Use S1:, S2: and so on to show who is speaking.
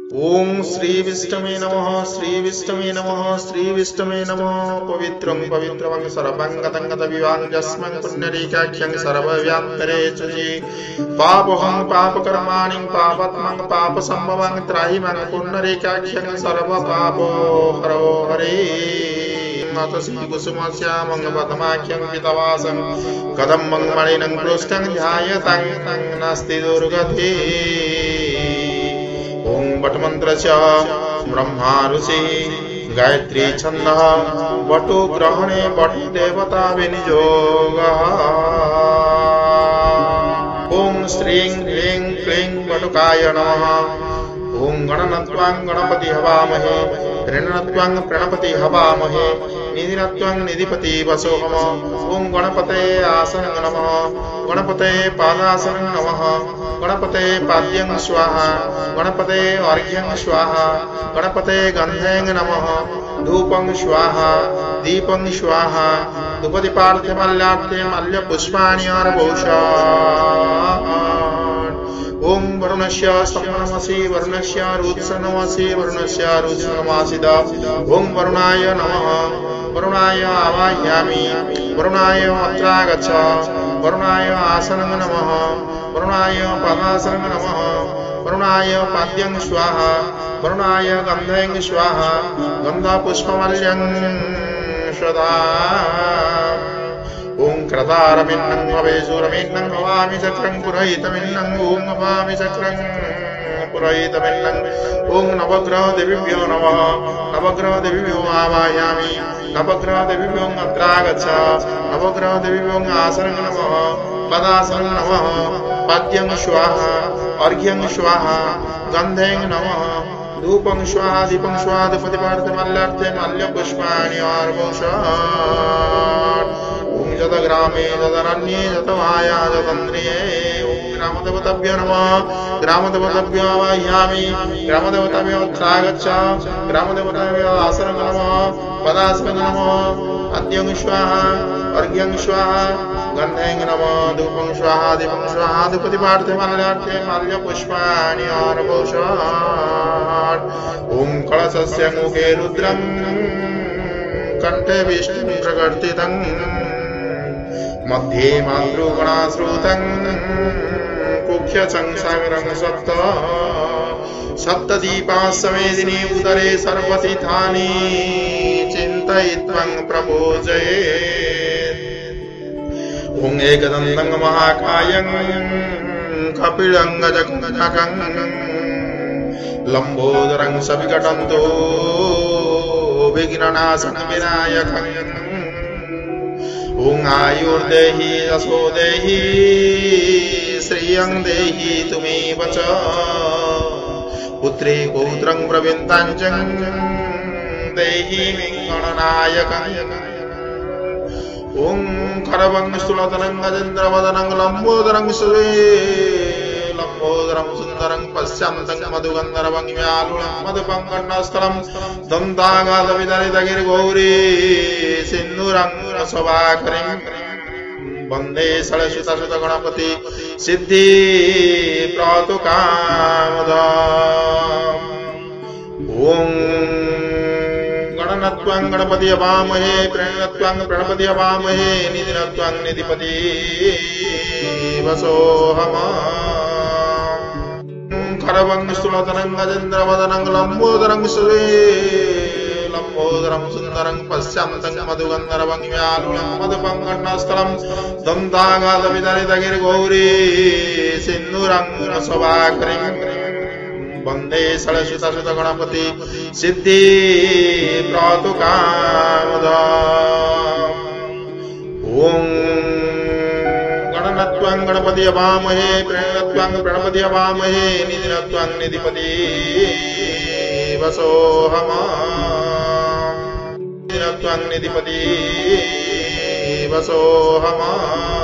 S1: ओम श्री विष्णवे नमः श्री विष्णवे नमः श्री विष्णवे नमः पवित्रं पवित्रं सर्वं गतं गतविवां यस्मं पुण्यरेकाख्यं सर्वव्यान्तरे चुचि पापहं पापकर्माणि पापत्मं पापसम्भवं त्राहिमं पुण्यरेकाख्यं सर्वपापो हरो हरे कुसुमस्यामं पद्माख्यं पितवासं कदम्बं मणिनं कृष्णं ध्यायतं नास्ति दुर्गति ओं वटमन्त्रस्य ब्रह्मा ऋषि गायत्री छन्दः वटु ग्रहणे वट देवता विनियोगः ओं श्रीं ह्रीं क्लीं वटुकाय नमः ओं गणनत्वां गणपति हवामहे ऋणनत्वां प्रणपति हवामहे निधिनत्वां निधिपति वसोहम ओं गणपते आसनं नमः गणपते पादासनं नमः गणपते पाद्यं स्वाहा गणपते अर्घ्यं स्वाहा गणपते गन्धें नमः धूपं स्वाहा दीपं स्वाहा धूपदीपार्थमल्यार्थे मल्यपुष्पाणि अर्घोषा ओं वरुणस्य स्तम्भनमसि वरुणस्य रुद्रनमसि वरुणस्य रुद्रनमासिद ओं वरुणाय नमः वरुणाय आवाहयामि वरुणाय अत्रागच्छ वरुणाय आसनं नमः वरुणाय पदासनं नमः वरुणाय पाद्यं स्वाहा वरुणाय गन्धें स्वाहा गन्धपुष्पमल्यं सदा ओं क्रतारमिन्नं भवेशूरमिन्नं भवामि चक्रं पुरहितमिन्नं ओं भवामि चक्रं पुरहितमिन्नं ओं नवग्रहदेवीभ्यो नमः नवग्रहदेवीभ्यो आवाहयामि नवग्रहदेवीभ्यो अत्रागच्छ नवग्रहदेवीभ्यो आसनं नमः पदासनं नमः पाद्यं स्वाहा अर्घ्यं स्वाहा गन्धें नमः धूपं स्वाहा दीपं स्वाहा धूपदीपार्थमल्यार्थे मल्यपुष्पाणि अर्घोषा जदग्रामे जदरण्ये जतवाया जतन्द्रिये ओं ग्रामदेवताभ्यो नमः ग्रामदेवताभ्यो आवाहयामि ग्रामदेवताभ्यो अत्रागच्छ ग्रामदेवताभ्यो आसनं नमः पदासनं नमः पाद्यं स्वाहा अर्घ्यं स्वाहा गन्धें नमः धूपं स्वाहा दीपं स्वाहा धूपदीपार्थमल्यार्थे मल्यपुष्पाणि अर्घोषा ओं कलशस्य मुखे रुद्रं कण्ठे विष्णुं प्रकीर्तितं मध्ये मातृगणाश्रुतं कुख्यचं सागरं सप्त सप्तदीपासमेदिनी उदरे सर्वतीर्थानि चिन्तयित्वा प्रपूजयेत् ओं एकदन्तं महाकायं कपिलं गजकं लम्बोदरं सविकटन्तो विघ्ननाशनं विनायकं ओं आयुर्देहि यशो देहि श्रियं देहि तुमेव च पुत्री पौत्रं प्रविन्दाञ्चं देहि गणनायकं ओं खरवं स्थूलतनं गजेन्द्रवदनं लम्बोदरं लम्बोदरं सुन्दरं पश्यन्तं मधुगन्धर्वं व्यालुलं मधुपङ्कण्णस्थलं दन्तागाधविदलितगिरिगौरी सिन्दूरं शोभाकरीं वन्दे षड्सुतसुत गणपति सिद्धि प्रातुकामदाम् ओं गणनत्वां गणपति हवामहे प्रणनत्वां प्रणपति हवामहे निधिनत्वां निधिपति वसोहम खरवं स्थूलतनं गजेन्द्रवदनं लम्बोदरं लम्बोदरं सुन्दरं पश्यन्तं मधुगन्धर्वं व्यालुलं मधुपङ्कण्णस्थलं दन्तागाधविदलितगिरिगौरी सिन्दूरं शोभाकरीं वन्दे षड्सुतसुत गणपति सिद्धि प्रातुकामदाम् ओं गणनत्वां गणपति हवामहे प्रणनत्वां प्रणपति हवामहे निधिनत्वां निधिपति वसोहम निधिनत्वां निधिपति वसोहम